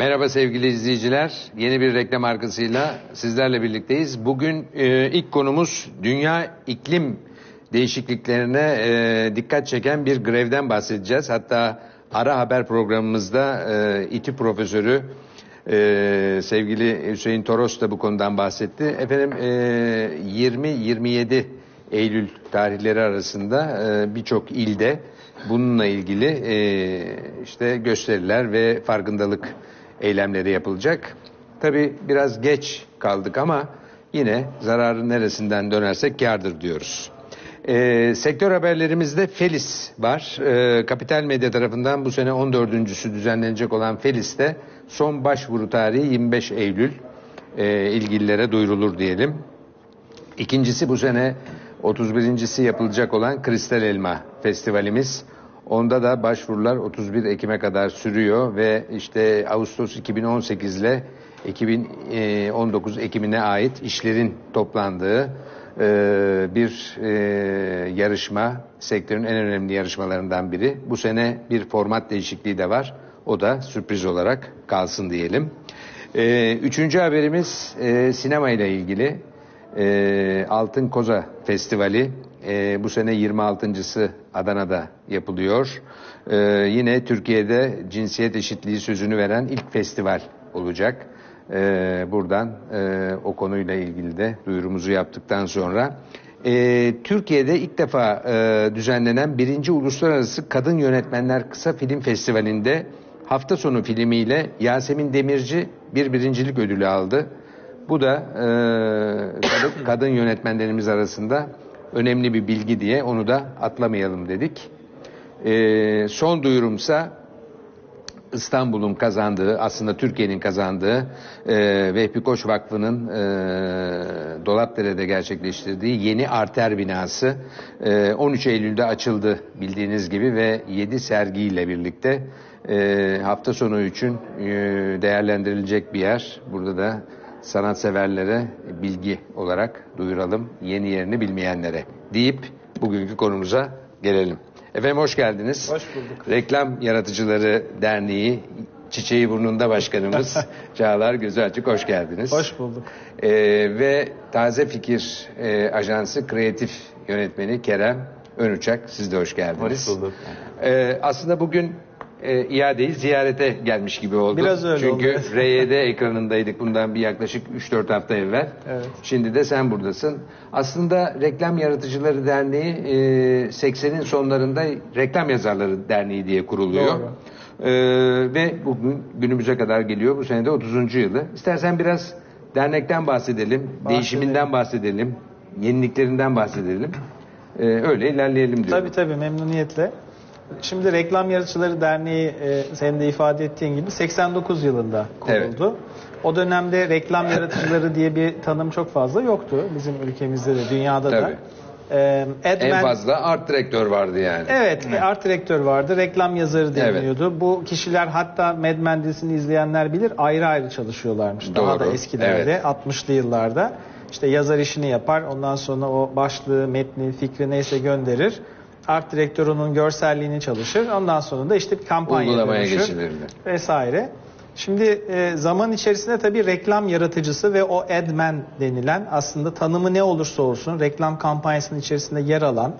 Merhaba sevgili izleyiciler. Yeni bir reklam arkasıyla sizlerle birlikteyiz. Bugün ilk konumuz dünya iklim değişikliklerine dikkat çeken bir grevden bahsedeceğiz. Hatta ara haber programımızda İTÜ profesörü sevgili Hüseyin Toros da bu konudan bahsetti. Efendim 20-27 Eylül tarihleri arasında birçok ilde bununla ilgili işte gösteriler ve farkındalık eylemleri yapılacak. Tabii biraz geç kaldık ama yine zararın neresinden dönersek kârdır diyoruz. Sektör haberlerimizde Felis var. Kapital Medya tarafından bu sene 14.'sü düzenlenecek olan Felis'te son başvuru tarihi 25 Eylül. İlgililere duyurulur diyelim. İkincisi bu sene 31.'si yapılacak olan Kristal Elma Festivalimiz. Onda da başvurular 31 Ekim'e kadar sürüyor ve işte Ağustos 2018 ile 2019 Ekim'ine ait işlerin toplandığı bir yarışma, sektörün en önemli yarışmalarından biri. Bu sene bir format değişikliği de var. O da sürpriz olarak kalsın diyelim. Üçüncü haberimiz sinema ile ilgili. Altın Koza Festivali bu sene 26.'sı Adana'da yapılıyor. Yine Türkiye'de cinsiyet eşitliği sözünü veren ilk festival olacak. Buradan o konuyla ilgili de duyurumuzu yaptıktan sonra Türkiye'de ilk defa düzenlenen 1. Uluslararası Kadın Yönetmenler Kısa Film Festivali'nde hafta sonu filmiyle Yasemin Demirci bir birincilik ödülü aldı. Bu da kadın yönetmenlerimiz arasında önemli bir bilgi diye onu da atlamayalım dedik. Son duyurumsa İstanbul'un kazandığı, aslında Türkiye'nin kazandığı Vehbi Koç Vakfı'nın Dolapdere'de gerçekleştirdiği yeni arter binası 13 Eylül'de açıldı bildiğiniz gibi ve 7 sergiyle birlikte hafta sonu için değerlendirilecek bir yer. Burada da sanatseverlere bilgi olarak duyuralım, yeni yerini bilmeyenlere deyip bugünkü konumuza gelelim. Efendim hoş geldiniz. Hoş bulduk. Reklam Yaratıcıları Derneği Çiçeği Burnunda Başkanımız Çağlar Gözü Açık, hoş geldiniz. Hoş bulduk. Ve Taze Fikir Ajansı Kreatif Yönetmeni Kerem Önüçak, siz de hoş geldiniz. Hoş bulduk. Aslında bugün iadeyi ziyarete gelmiş gibi oldu. Biraz öyle Çünkü oldu. RYD ekranındaydık bundan bir yaklaşık 3-4 hafta evvel. Evet. Şimdi de sen buradasın. Aslında Reklam Yaratıcıları Derneği 80'in sonlarında Reklam Yazarları Derneği diye kuruluyor. Doğru. Ve bugün günümüze kadar geliyor. Bu sene de 30. yılı. İstersen biraz dernekten bahsedelim, değişiminden bahsedelim, yeniliklerinden bahsedelim. Öyle ilerleyelim diyorum. Tabii memnuniyetle. Şimdi Reklam Yaratıcıları Derneği senin de ifade ettiğin gibi 89 yılında kuruldu. Evet. O dönemde reklam yaratıcıları diye bir tanım çok fazla yoktu. Bizim ülkemizde de dünyada Tabii. da. En fazla art direktör vardı yani. Evet, art direktör vardı, reklam yazarı deniliyordu. Evet. Bu kişiler hatta Mad Men dizisini izleyenler bilir ayrı ayrı çalışıyorlarmış. Doğru. Daha da eskilerde, Evet. 60'lı yıllarda. İşte yazar işini yapar, ondan sonra o başlığı, metni, fikri neyse gönderir. Art direktör onun görselliğini çalışır. Ondan sonra da işte bir kampanya uygulamaya dönüşür geçirildi vesaire. Şimdi zaman içerisinde tabii reklam yaratıcısı ve o adman denilen aslında tanımı ne olursa olsun reklam kampanyasının içerisinde yer alan,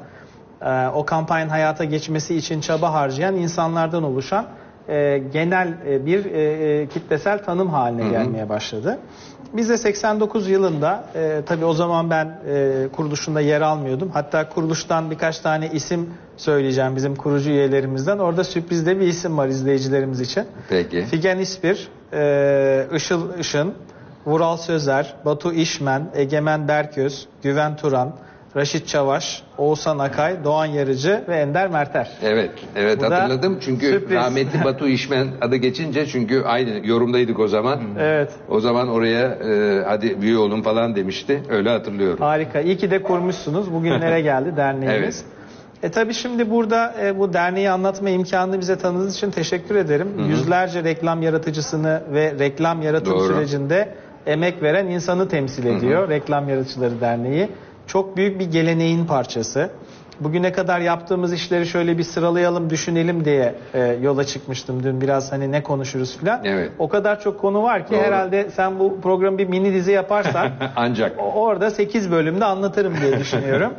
o kampanyanın hayata geçmesi için çaba harcayan insanlardan oluşan genel bir kitlesel tanım haline gelmeye başladı. Biz de 89 yılında tabii o zaman ben kuruluşunda yer almıyordum. Hatta kuruluştan birkaç tane isim söyleyeceğim bizim kurucu üyelerimizden. Orada sürprizde bir isim var izleyicilerimiz için. Peki. Figen İspir, Işıl Işın, Vural Sözer, Batu İşmen, Egemen Berköz, Güven Turan, Raşit Çavaş, Oğuzhan Akay, Doğan Yarıcı ve Ender Merter. Evet Bu da hatırladım çünkü sürpriz. rahmetli Batu İşmen adı geçince çünkü aynı yorumdaydık o zaman. Evet. O zaman oraya hadi üye olun falan demişti. Öyle hatırlıyorum. Harika. İyi ki de kurmuşsunuz. Bugünlere geldi derneğimiz. Evet. Tabii şimdi burada bu derneği anlatma imkanını bize tanıdığınız için teşekkür ederim. Yüzlerce reklam yaratıcısını ve reklam yaratım sürecinde emek veren insanı temsil ediyor Reklam Yaratıcıları Derneği. Çok büyük bir geleneğin parçası. bugüne kadar yaptığımız işleri şöyle bir sıralayalım, düşünelim diye yola çıkmıştım dün. Biraz hani ne konuşuruz filan. Evet. O kadar çok konu var ki Doğru. herhalde sen bu programı bir mini dizi yaparsan Ancak. orada 8 bölümde anlatırım diye düşünüyorum.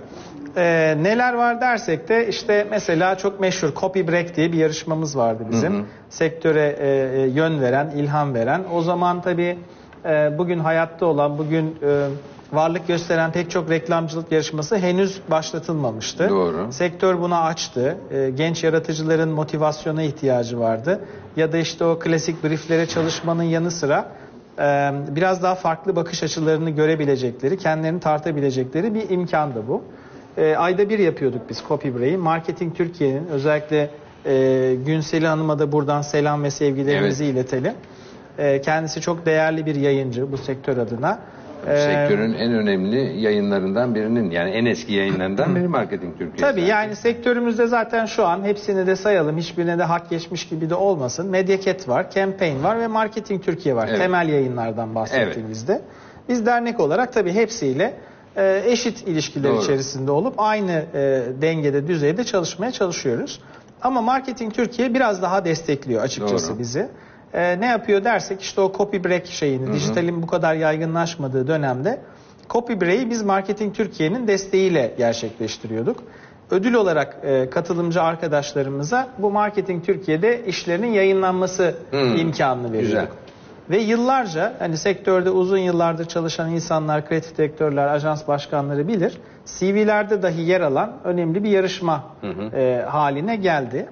Neler var dersek de işte mesela çok meşhur Copy Break diye bir yarışmamız vardı bizim. Sektöre yön veren, ilham veren. O zaman tabii bugün hayatta olan, bugün varlık gösteren pek çok reklamcılık yarışması henüz başlatılmamıştı. Doğru. Sektör buna açtı. Genç yaratıcıların motivasyona ihtiyacı vardı. Ya da işte o klasik brieflere çalışmanın yanı sıra biraz daha farklı bakış açılarını görebilecekleri, kendilerini tartabilecekleri bir imkandı bu. Ayda bir yapıyorduk biz Copy Break'i. Marketing Türkiye'nin özellikle Günseli Hanım'a da buradan selam ve sevgilerimizi iletelim. Kendisi çok değerli bir yayıncı bu sektör adına. Sektörün en önemli yayınlarından birinin, yani en eski yayınlarından biri Marketing Türkiye. Tabii yani sektörümüzde zaten şu an hepsini de sayalım, hiçbirine de hak geçmiş gibi de olmasın. Mediaket var, Campaign var ve Marketing Türkiye var. Evet. Temel yayınlardan bahsettiğimizde. Biz dernek olarak tabii hepsiyle eşit ilişkiler Doğru. içerisinde olup aynı dengede, düzeyde çalışmaya çalışıyoruz. Ama Marketing Türkiye biraz daha destekliyor açıkçası Doğru. bizi. Ne yapıyor dersek işte o Copy Break şeyini, dijitalin bu kadar yaygınlaşmadığı dönemde Copy Break'i biz Marketing Türkiye'nin desteğiyle gerçekleştiriyorduk. Ödül olarak katılımcı arkadaşlarımıza bu Marketing Türkiye'de işlerinin yayınlanması imkanını veriyorduk. Güzel. Ve yıllarca hani sektörde uzun yıllardır çalışan insanlar, kreatif direktörler, ajans başkanları bilir. CV'lerde dahi yer alan önemli bir yarışma haline geldi.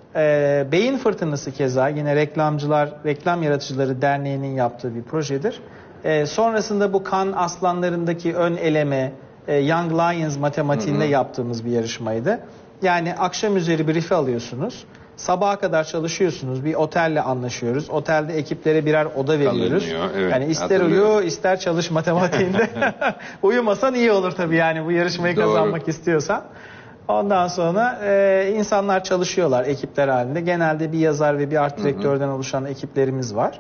Beyin Fırtınası keza yine Reklam Yaratıcıları Derneği'nin yaptığı bir projedir. Sonrasında bu Cannes Aslanlarındaki ön eleme, Young Lions matematiğinde yaptığımız bir yarışmaydı. Yani akşam üzeri brief'i alıyorsunuz. Sabaha kadar çalışıyorsunuz. Bir otelle anlaşıyoruz. Otelde ekiplere birer oda veriyoruz. Alınıyor, evet, yani ister uyu ister çalış matematiğinde. Uyumasan iyi olur tabii yani bu yarışmayı Doğru. kazanmak istiyorsan. Ondan sonra insanlar çalışıyorlar ekipler halinde. Genelde bir yazar ve bir art direktörden oluşan ekiplerimiz var.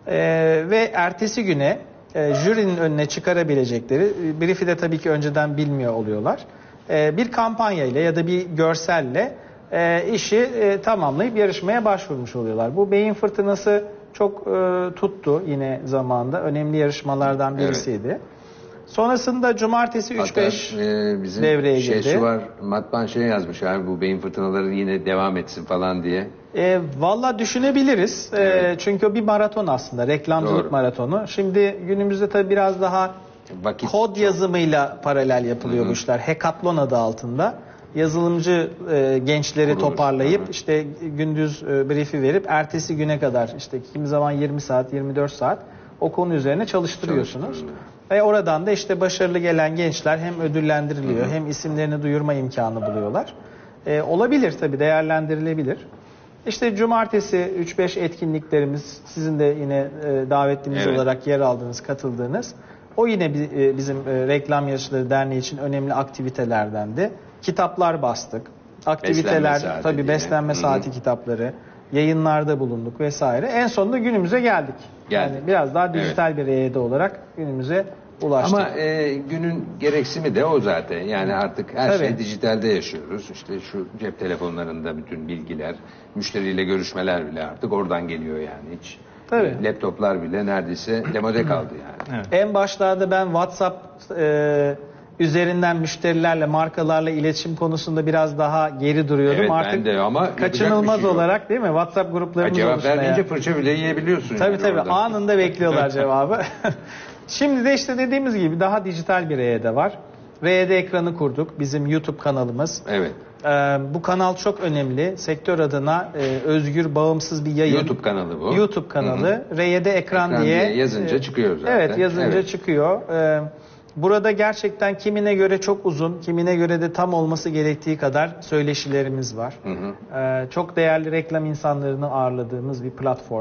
Ve ertesi güne jürinin önüne çıkarabilecekleri, brief'i de tabii ki önceden bilmiyor oluyorlar. Bir kampanya ile ya da bir görselle işi tamamlayıp yarışmaya başvurmuş oluyorlar. Bu Beyin Fırtınası çok tuttu yine zamanda. Önemli yarışmalardan birisiydi. Evet. Sonrasında cumartesi 3-5 bizim devreye girdi. Şu var, Matban yazmış abi, bu beyin fırtınaları yine devam etsin falan diye. Valla düşünebiliriz. Evet. Çünkü bir maraton aslında. Reklamcılık Doğru. maratonu. Şimdi günümüzde tabii biraz daha kod yazımıyla paralel yapılıyor bu işler. Hekatlon adı altında. Yazılımcı gençleri toparlayıp işte gündüz brief'i verip ertesi güne kadar işte kimi zaman 20 saat, 24 saat o konu üzerine çalıştırıyorsunuz. Ve oradan da işte başarılı gelen gençler hem ödüllendiriliyor hem isimlerini duyurma imkanı buluyorlar. Olabilir tabii, değerlendirilebilir. İşte cumartesi 3-5 etkinliklerimiz, sizin de yine davetlimiz olarak yer aldığınız, katıldığınız. O yine bizim Reklam Yarışçıları Derneği için önemli aktivitelerdendi. Kitaplar bastık. Aktiviteler, tabii beslenme saati kitapları, yayınlarda bulunduk vesaire. En sonunda günümüze geldik. Yani biraz daha dijital bir EYD olarak günümüze ulaştık. Ama günün gereksimi de o zaten. Yani artık her şey dijitalde yaşıyoruz. İşte şu cep telefonlarında bütün bilgiler, müşteriyle görüşmeler bile artık oradan geliyor yani hiç. Tabii. Laptoplar bile neredeyse demode kaldı yani. Evet. En başlarda ben WhatsApp üzerinden müşterilerle, markalarla iletişim konusunda biraz daha geri duruyordum. Evet, artık ben de, ama kaçınılmaz şey olarak değil mi? WhatsApp gruplarımız cevap oluşmaya. vermeyince fırça bile yiyebiliyorsun. Tabii yani oradan. anında bekliyorlar cevabı. Şimdi de işte dediğimiz gibi daha dijital bir RYD var. RYD ekranı kurduk. Bizim YouTube kanalımız. Evet. Bu kanal çok önemli. Sektör adına özgür, bağımsız bir yayın. YouTube kanalı bu. YouTube kanalı. RYD ekran diye yazınca çıkıyor zaten. Evet, yazınca çıkıyor. Burada gerçekten kimine göre çok uzun, kimine göre de tam olması gerektiği kadar söyleşilerimiz var. Çok değerli reklam insanlarını ağırladığımız bir platform.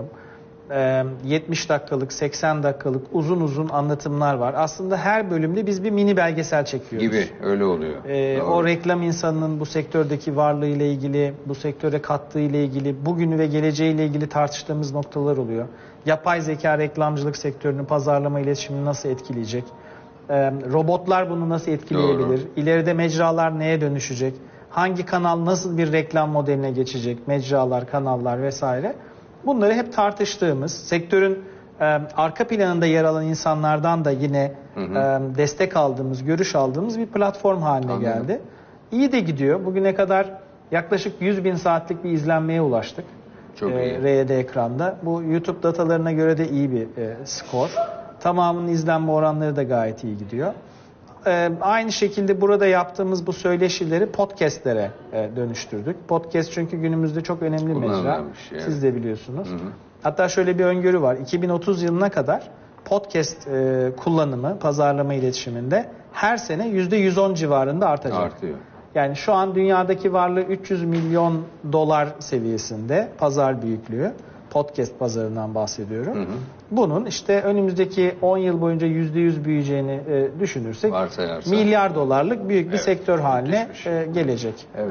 70 dakikalık, 80 dakikalık uzun anlatımlar var. Aslında her bölümde biz bir mini belgesel çekiyoruz. Gibi, öyle oluyor. O reklam insanının bu sektördeki varlığı ile ilgili, bu sektöre kattığı ile ilgili, bugünü ve geleceği ile ilgili tartıştığımız noktalar oluyor. Yapay zeka reklamcılık sektörünün pazarlama iletişimini nasıl etkileyecek? Robotlar bunu nasıl etkileyebilir? Doğru. İleride mecralar neye dönüşecek? Hangi kanal nasıl bir reklam modeline geçecek? Mecralar, kanallar vesaire. Bunları hep tartıştığımız, sektörün arka planında yer alan insanlardan da yine destek aldığımız, görüş aldığımız bir platform haline geldi. İyi de gidiyor. Bugüne kadar yaklaşık 100.000 saatlik bir izlenmeye ulaştık. Çok iyi. RED ekranda. Bu YouTube datalarına göre de iyi bir skor. Tamamının izlenme oranları da gayet iyi gidiyor. Aynı şekilde burada yaptığımız bu söyleşileri podcastlere dönüştürdük. Podcast çünkü günümüzde çok önemli bir mecra. Yani. Siz de biliyorsunuz. Hatta şöyle bir öngörü var. 2030 yılına kadar podcast kullanımı, pazarlama iletişiminde her sene %110 civarında artacak. Artıyor. Yani şu an dünyadaki varlığı 300 milyon dolar seviyesinde pazar büyüklüğü. Podcast pazarından bahsediyorum. Bunun işte önümüzdeki 10 yıl boyunca %100 büyüyeceğini düşünürsek milyar dolarlık büyük bir sektör haline gelecek. Evet.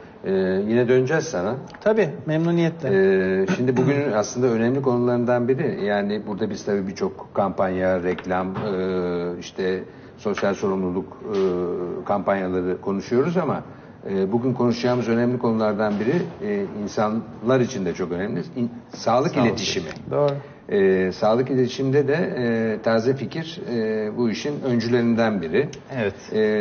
Yine döneceğiz sana. Tabii, memnuniyetle. Şimdi bugünün aslında önemli konularından biri, yani burada biz tabii birçok kampanya, reklam, işte sosyal sorumluluk kampanyaları konuşuyoruz ama bugün konuşacağımız önemli konulardan biri insanlar için de çok önemli. Sağlık iletişimi. Doğru. Sağlık iletişimde de taze fikir bu işin öncülerinden biri. Evet.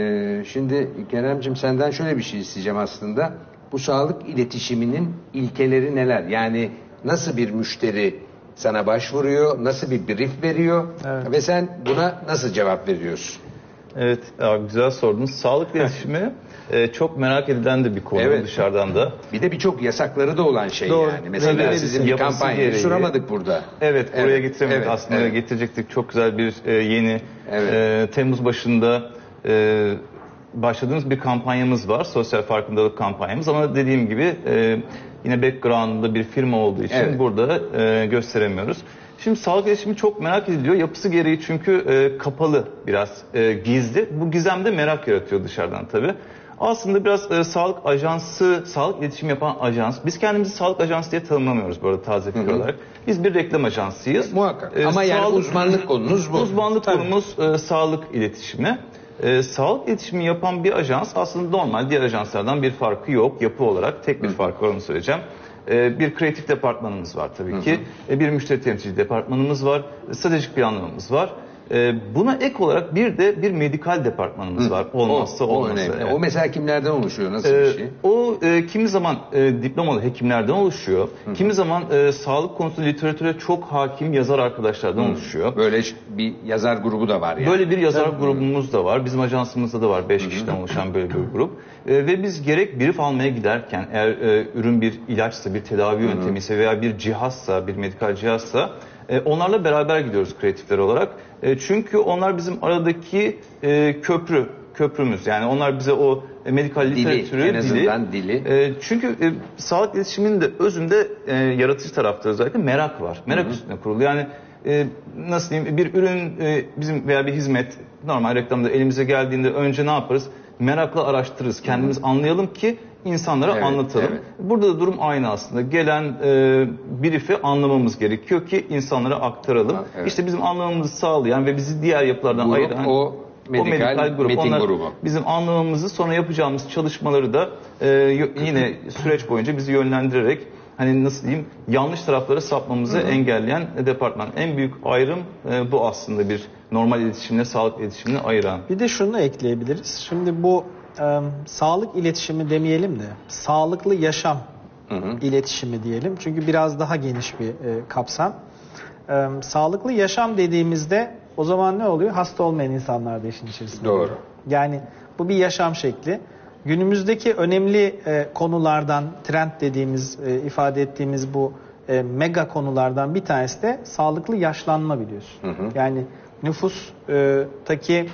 Şimdi Kerem'cim senden şöyle bir şey isteyeceğim aslında. Bu sağlık iletişiminin ilkeleri neler? Yani nasıl bir müşteri sana başvuruyor, nasıl bir brief veriyor ve sen buna nasıl cevap veriyorsun? Evet, güzel sordunuz. Sağlık iletişimi çok merak edilen de bir konu dışarıdan da. Bir de birçok yasakları da olan şey. Doğru. Yani. Mesela sizin bir kampanyayı soramadık burada. Evet, oraya getiremedik. Aslında getirecektik. Çok güzel bir yeni Temmuz başında başladığımız bir kampanyamız var. Sosyal farkındalık kampanyamız ama dediğim gibi yine background'da bir firma olduğu için burada gösteremiyoruz. Şimdi sağlık iletişimi çok merak ediliyor. Yapısı gereği çünkü kapalı, biraz gizli. Bu gizem de merak yaratıyor dışarıdan tabii. Aslında biraz sağlık ajansı, sağlık iletişimi yapan ajans. Biz kendimizi sağlık ajansı diye tanımlamıyoruz bu arada taze fikir olarak. Biz bir reklam ajansıyız. Muhakkak. Ama yani uzmanlık konumuz bu. Uzmanlık konumuz sağlık iletişimi. Sağlık iletişimi yapan bir ajans aslında normal diğer ajanslardan bir farkı yok. Yapı olarak tek bir farkı var, onu söyleyeceğim. Bir kreatif departmanımız var tabii ki. Bir müşteri temsilci departmanımız var. Stratejik planlamamız var. Buna ek olarak bir de bir medikal departmanımız var. Olmazsa olmazsa. Evet. O mesela kimlerden oluşuyor? Nasıl bir şey? O kimi zaman diplomalı hekimlerden oluşuyor. Kimi zaman sağlık konusunda literatüre çok hakim yazar arkadaşlardan oluşuyor. Böyle bir yazar grubu da var yani. Böyle bir yazar grubumuz da var. Bizim ajansımızda da var 5 kişiden oluşan böyle bir grup. Ve biz gerek brief almaya giderken eğer ürün bir ilaçsa, bir tedavi yöntemi ise veya bir cihazsa, bir medikal cihazsa onlarla beraber gidiyoruz kreatifler olarak. Çünkü onlar bizim aradaki köprümüz. Yani onlar bize o medikal literatürü, en azından dili. Çünkü sağlık iletişiminin de özünde yaratıcı tarafta özellikle merak var. Merak üstüne kurulu. Yani nasıl diyeyim, bir ürün bizim veya bir hizmet normal reklamda elimize geldiğinde önce ne yaparız? Merakla araştırırız. Kendimiz anlayalım ki insanlara anlatalım. Burada da durum aynı aslında. Gelen brief'i anlamamız gerekiyor ki insanlara aktaralım. İşte bizim anlamamızı sağlayan ve bizi diğer yapılardan ayıran o medikal grup. Onlar grubu. bizim anlamamızı, sonra yapacağımız çalışmaları da yine süreç boyunca bizi yönlendirerek, hani nasıl diyeyim, yanlış taraflara sapmamızı engelleyen departman. En büyük ayrım bu aslında, bir normal iletişimle sağlık iletişimini ayıran. Bir de şunu ekleyebiliriz. Şimdi bu sağlık iletişimi demeyelim de sağlıklı yaşam iletişimi diyelim. Çünkü biraz daha geniş bir kapsam. Sağlıklı yaşam dediğimizde o zaman ne oluyor? Hasta olmayan insanlar da işin içerisinde. Doğru. Oluyor. Yani bu bir yaşam şekli. Günümüzdeki önemli konulardan, trend dediğimiz, ifade ettiğimiz bu mega konulardan bir tanesi de sağlıklı yaşlanma, biliyorsun. Yani nüfustaki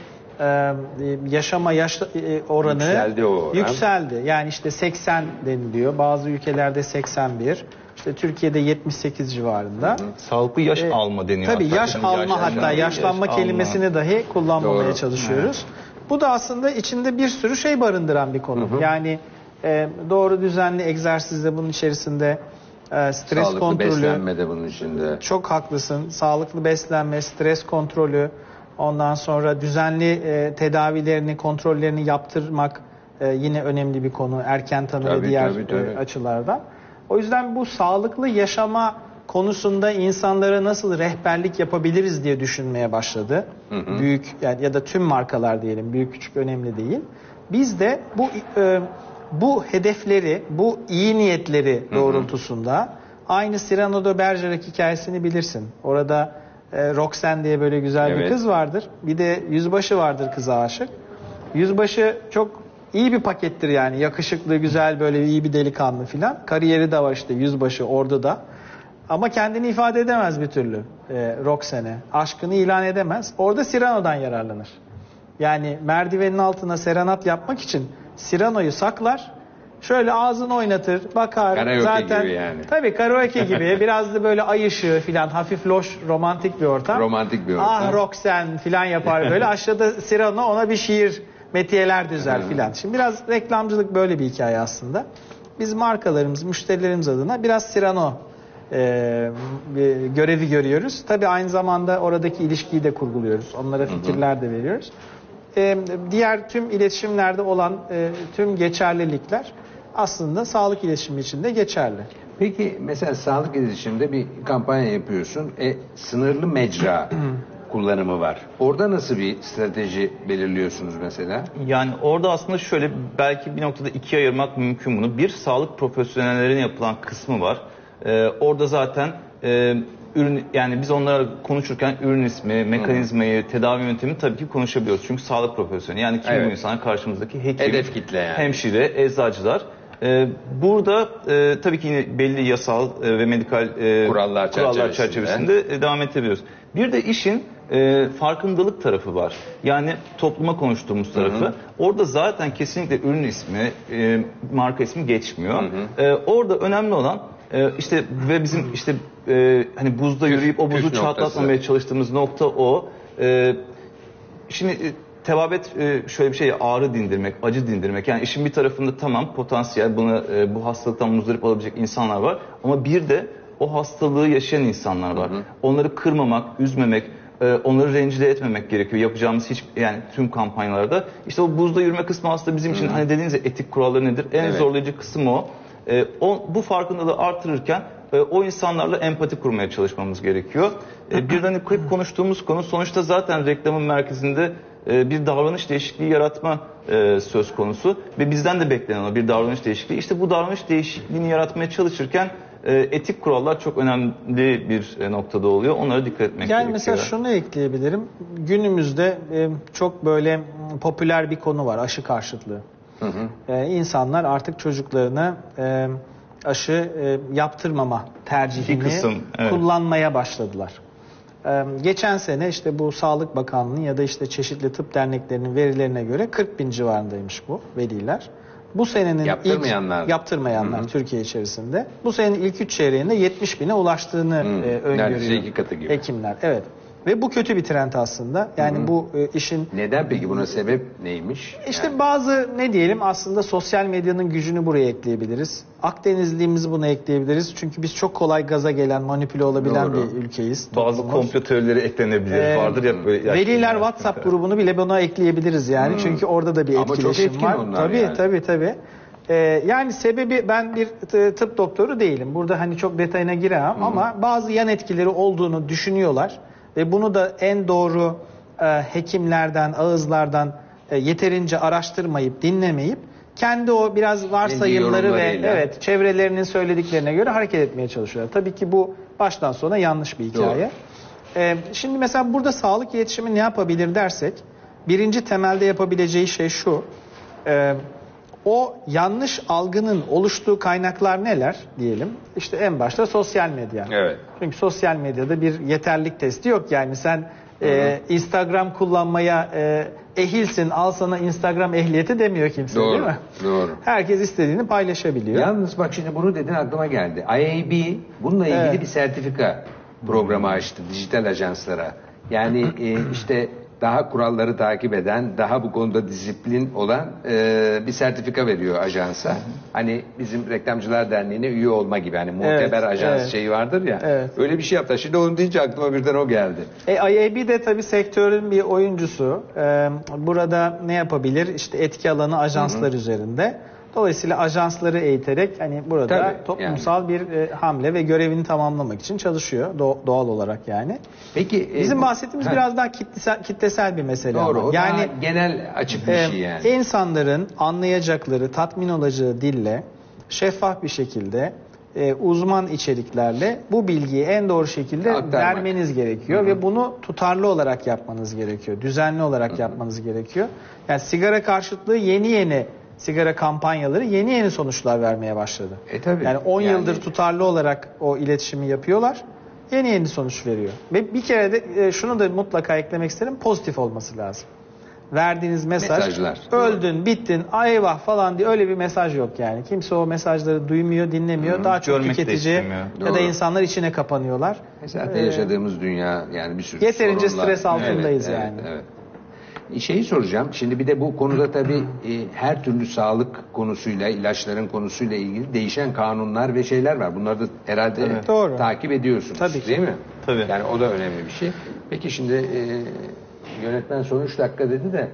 yaşama oranı yükseldi. Yani işte 80 deniliyor. Bazı ülkelerde 81. İşte Türkiye'de 78 civarında. Sağlıklı yaş alma deniyor. Tabii yaş alma, hatta yaşlanma kelimesini dahi kullanmamaya çalışıyoruz. Bu da aslında içinde bir sürü şey barındıran bir konu. Yani doğru düzenli egzersizde bunun içerisinde, stres sağlıklı kontrolü. Beslenme de bunun içinde. Çok haklısın. Sağlıklı beslenme, stres kontrolü. Ondan sonra düzenli tedavilerini, kontrollerini yaptırmak yine önemli bir konu. Erken tanı ve diğer açılardan. O yüzden bu sağlıklı yaşama konusunda insanlara nasıl rehberlik yapabiliriz diye düşünmeye başladı. Büyük yani ya da tüm markalar diyelim, büyük küçük önemli değil. Biz de bu hedefleri, bu iyi niyetleri doğrultusunda aynı Cyrano de Bergerac hikayesini bilirsin. Orada Roxanne diye böyle güzel bir kız vardır. Bir de Yüzbaşı vardır kıza aşık. Yüzbaşı çok iyi bir pakettir yani. Yakışıklı, güzel, böyle iyi bir delikanlı filan. Kariyeri de var işte Yüzbaşı orduda. Ama kendini ifade edemez bir türlü Roxanne. Aşkını ilan edemez. Orada Cyrano'dan yararlanır. Yani merdivenin altına serenat yapmak için Cyrano'yu saklar. Şöyle ağzını oynatır, bakar. Karaoke zaten gibi yani. Tabii karaoke gibi. Biraz da böyle ay ışığı filan, hafif loş, romantik bir ortam. Romantik bir ortam. Ah Roxanne filan yapar böyle. Aşağıda Cyrano ona bir şiir, metiyeler düzer filan. Şimdi biraz reklamcılık böyle bir hikaye aslında. Biz markalarımız, müşterilerimiz adına biraz Cyrano görevi görüyoruz. Tabii aynı zamanda oradaki ilişkiyi de kurguluyoruz. Onlara fikirler de veriyoruz. Diğer tüm iletişimlerde olan tüm geçerlilikler aslında sağlık iletişimi için de geçerli. Peki mesela sağlık iletişiminde bir kampanya yapıyorsun. Sınırlı mecra kullanımı var. Orada nasıl bir strateji belirliyorsunuz mesela? Yani orada aslında şöyle belki bir noktada ikiye ayırmak mümkün bunu. Bir, sağlık profesyonellerine yapılan kısmı var. Orada zaten ürün, yani biz onlara konuşurken ürün ismi, mekanizmayı, tedavi yöntemini tabii ki konuşabiliyoruz. Çünkü sağlık profesyoneli. Yani kim bu insan? Karşımızdaki hekim, hedef kitle yani. Hemşire, eczacılar. Burada tabii ki yine belli yasal ve medikal kurallar çerçevesinde devam edebiliyoruz. Bir de işin farkındalık tarafı var. Yani topluma konuştuğumuz tarafı. Orada zaten kesinlikle ürün ismi, marka ismi geçmiyor. Orada önemli olan işte ve bizim işte hani buzda yürüyüp o buzu çatlatmamaya çalıştığımız nokta o. Şimdi tebabet şöyle bir şey, ağrı dindirmek, acı dindirmek. Yani işin bir tarafında tamam potansiyel bu hastalıktan muzdarip olabilecek insanlar var. Ama bir de o hastalığı yaşayan insanlar var. Onları kırmamak, üzmemek, onları rencide etmemek gerekiyor. Yapacağımız yani tüm kampanyalarda. İşte o buzda yürüme kısmı aslında bizim için hani dediğiniz etik kuralları nedir? En zorlayıcı kısım o. Bu farkındalığı artırırken o insanlarla empati kurmaya çalışmamız gerekiyor. Bir de hep konuştuğumuz konu sonuçta zaten reklamın merkezinde bir davranış değişikliği yaratma söz konusu ve bizden de beklenen o bir davranış değişikliği. İşte bu davranış değişikliğini yaratmaya çalışırken etik kurallar çok önemli bir noktada oluyor. Onlara dikkat etmek gerekiyor. Yani mesela şunu ekleyebilirim. Günümüzde çok böyle popüler bir konu var, aşı karşıtlığı. İnsanlar artık çocuklarına aşı yaptırmama tercihini kullanmaya başladılar. Geçen sene işte bu Sağlık Bakanlığı ya da işte çeşitli tıp derneklerinin verilerine göre 40 bin civarındaymış bu veliler. Bu senenin yaptırmayanlar Türkiye içerisinde. Bu senenin ilk 3 çeyreğinde 70 bine ulaştığını öngörüyor iki katı gibi. hekimler. Evet. Ve bu kötü bir trend aslında. Yani bu işin... Neden peki, buna sebep neymiş? İşte yani bazı ne diyelim aslında sosyal medyanın gücünü buraya ekleyebiliriz. Akdenizliğimizi buna ekleyebiliriz. Çünkü biz çok kolay gaza gelen, manipüle olabilen bir ülkeyiz. Bazı komplo teorileri eklenebilir. Vardır ya böyle. Veliler WhatsApp grubunu bile buna ekleyebiliriz yani. Çünkü orada da bir etkileşim var. Tabii. Yani sebebi, ben bir tıp doktoru değilim. Burada hani çok detayına giremem ama bazı yan etkileri olduğunu düşünüyorlar. Ve bunu da en doğru hekimlerden, ağızlardan yeterince araştırmayıp, dinlemeyip kendi o biraz varsayımları ve çevrelerinin söylediklerine göre hareket etmeye çalışıyorlar. Tabii ki bu baştan sona yanlış bir hikaye. Şimdi mesela burada sağlık iletişimi ne yapabilir dersek, birinci temelde yapabileceği şey şu. O yanlış algının oluştuğu kaynaklar neler diyelim? İşte en başta sosyal medya. Evet. Çünkü sosyal medyada bir yeterlilik testi yok. Yani sen Instagram kullanmaya ehilsin, al sana Instagram ehliyeti demiyor kimse, değil mi? Doğru. Herkes istediğini paylaşabiliyor. Yalnız bak şimdi bunu dedin aklıma geldi. IAB bununla ilgili bir sertifika programı açtı dijital ajanslara. Yani işte daha kuralları takip eden, daha bu konuda disiplin olan bir sertifika veriyor ajansa. Hani bizim Reklamcılar Derneği'ne üye olma gibi. Hani muteber ajans şeyi vardır ya. Evet. Öyle bir şey yaptılar. Şimdi onu deyince aklıma birden o geldi. IAB de tabii sektörün bir oyuncusu. Burada ne yapabilir? İşte etki alanı ajanslar üzerinde. Dolayısıyla ajansları eğiterek hani burada Tabii, toplumsal bir hamle ve görevini tamamlamak için çalışıyor doğal olarak yani. Peki Bizim bahsettiğimiz biraz daha kitlesel bir mesele. doğru. Ama. O Yani daha genel açık bir şey yani. insanların anlayacakları, tatmin olacağı dille şeffaf bir şekilde uzman içeriklerle bu bilgiyi en doğru şekilde Aktarmak. vermeniz gerekiyor ve bunu tutarlı olarak yapmanız gerekiyor. Düzenli olarak yapmanız gerekiyor. Yani sigara karşıtlığı yeni sigara kampanyaları yeni sonuçlar vermeye başladı. Tabii. Yani 10 yıldır tutarlı olarak o iletişimi yapıyorlar. Yeni sonuç veriyor. Ve bir kere de şunu da mutlaka eklemek isterim. Pozitif olması lazım. Verdiğiniz Mesajlar. öldün, bittin, ay eyvah falan diye öyle bir mesaj yok yani. Kimse o mesajları duymuyor, dinlemiyor. Daha çok Görmek de tüketici istemiyor. ya Doğru. da insanlar içine kapanıyorlar. Zaten yaşadığımız dünya yani bir sürü Yeterince sorunla. stres altındayız Evet, yani. Evet. Şeyi soracağım. Şimdi bir de bu konuda tabii her türlü sağlık konusuyla, ilaçların konusuyla ilgili değişen kanunlar ve şeyler var. Bunları da herhalde Doğru. takip ediyorsunuz. Tabii ki. Değil mi? Tabii. Yani o da önemli bir şey. Peki şimdi yönetmen son 3 dakika dedi de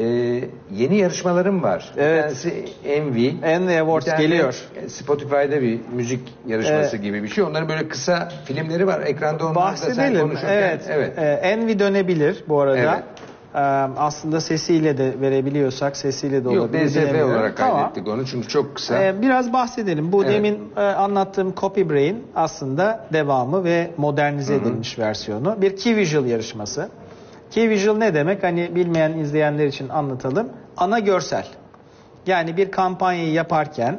yeni yarışmalarım var. Evet. Bir tanesi Envy. Envy Awards Bir tane geliyor. Spotify'da bir müzik yarışması gibi bir şey. Onların böyle kısa filmleri var. Ekranda onları da sen Bahsedelim. konuşurken. Evet. Envy dönebilir bu arada. Evet. Aslında sesiyle de verebiliyorsak sesiyle de olabilir. Yok, DSF bilemiyorum. olarak kaydettik onu çünkü çok kısa. Biraz bahsedelim. Bu Evet. demin anlattığım Copy Brain aslında devamı ve modernize edilmiş versiyonu. Bir Key Visual yarışması. Key Visual ne demek? Hani bilmeyen izleyenler için anlatalım. Ana görsel. Yani bir kampanyayı yaparken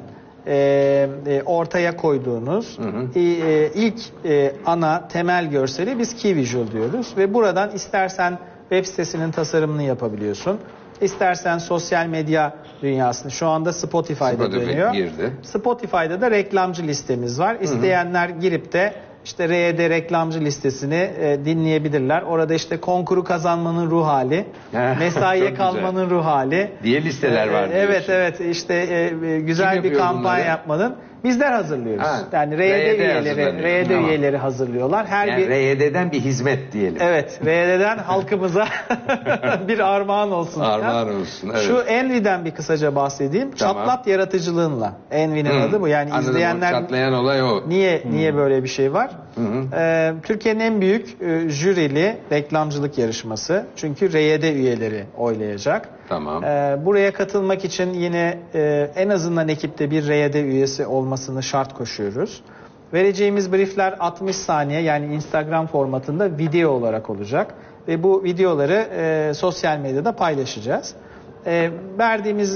ortaya koyduğunuz ilk ana temel görseli biz Key Visual diyoruz. Ve buradan istersen web sitesinin tasarımını yapabiliyorsun. İstersen sosyal medya dünyasını, şu anda Spotify'da dönüyor. Girdi. Spotify'da da reklamcı listemiz var. İsteyenler girip de işte RED reklamcı listesini dinleyebilirler. Orada işte konkuru kazanmanın ruh hali, mesaiye Çok kalmanın ruh hali diye listeler var Evet diyorsun. işte güzel Kim bir yapıyor kampanya bunları? yapmanın bizler hazırlıyoruz. Ha, Yani RED RED Tamam. üyeleri hazırlıyorlar. Her Yani bir RYD'den bir hizmet diyelim. Evet, RED'den halkımıza bir armağan olsun. Armağan olsun. Evet. Şu Envy'den bir kısaca bahsedeyim. Tamam. Çatlat yaratıcılığınla. Envy'nin adı bu. Yani Anladım, izleyenler o çatlayan olay o. niye böyle bir şey var? Türkiye'nin en büyük jürili reklamcılık yarışması. Çünkü RYD üyeleri oylayacak. Tamam. Buraya katılmak için yine en azından ekipte bir RYD üyesi olmasını şart koşuyoruz. Vereceğimiz briefler 60 saniye yani Instagram formatında video olarak olacak. Ve bu videoları sosyal medyada paylaşacağız. Verdiğimiz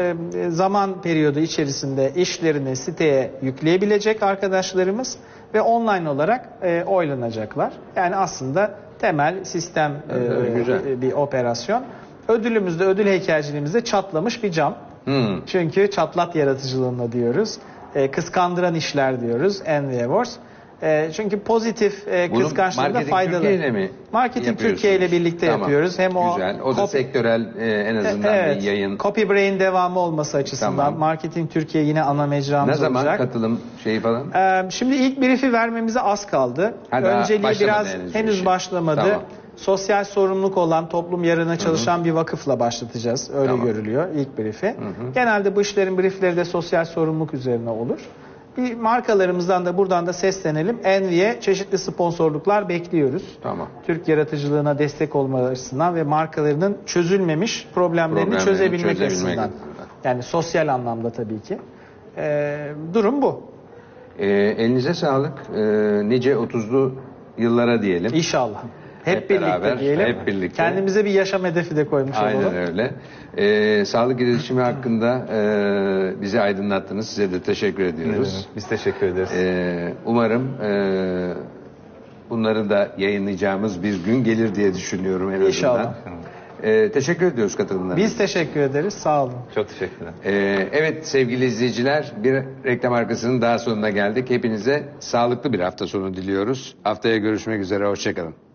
zaman periyodu içerisinde işlerini siteye yükleyebilecek arkadaşlarımız ve online olarak oylanacaklar. Yani aslında temel sistem güzel. bir operasyon. Ödülümüzde, ödül heykelciliğimizde çatlamış bir cam. Çünkü çatlat yaratıcılığına diyoruz. Kıskandıran işler diyoruz Envy Awards. Çünkü pozitif kıskançlığında faydalı. Türkiye mi Marketing Türkiye ile birlikte yapıyoruz. Hem güzel. O da sektörel en azından bir yayın. Copy Brain devamı olması açısından Tamam. Marketing Türkiye yine ana mecramız Ne zaman olacak. katılım şeyi falan? Şimdi ilk brief'i vermemize az kaldı. Ha, daha Önceliği başlamadı biraz henüz bir şey. başlamadı. Tamam. Sosyal sorumluluk olan toplum yarına çalışan bir vakıfla başlatacağız. Öyle Tamam. görülüyor ilk brief'i. Genelde bu işlerin briefleri de sosyal sorumluluk üzerine olur. Bir markalarımızdan da buradan da seslenelim. Envy'ye çeşitli sponsorluklar bekliyoruz. Tamam. Türk yaratıcılığına destek olma açısından ve markalarının çözülmemiş problemlerini çözebilmek açısından. Yani sosyal anlamda tabii ki. Durum bu. Elinize sağlık. Nice 30'lu yıllara diyelim. İnşallah. Hep birlikte beraber, diyelim. hep birlikte. Kendimize bir yaşam hedefi de koymuş olalım. Aynen öyle. Sağlık iletişimi hakkında bizi aydınlattınız. Size de teşekkür ediyoruz. Biz teşekkür ederiz. Umarım bunları da yayınlayacağımız bir gün gelir diye düşünüyorum en azından. İnşallah. Teşekkür ediyoruz katılımlarınız. Biz teşekkür ederiz. Sağ olun. Çok teşekkürler. Evet sevgili izleyiciler, bir reklam arkasının daha sonuna geldik. Hepinize sağlıklı bir hafta sonu diliyoruz. Haftaya görüşmek üzere, hoşçakalın.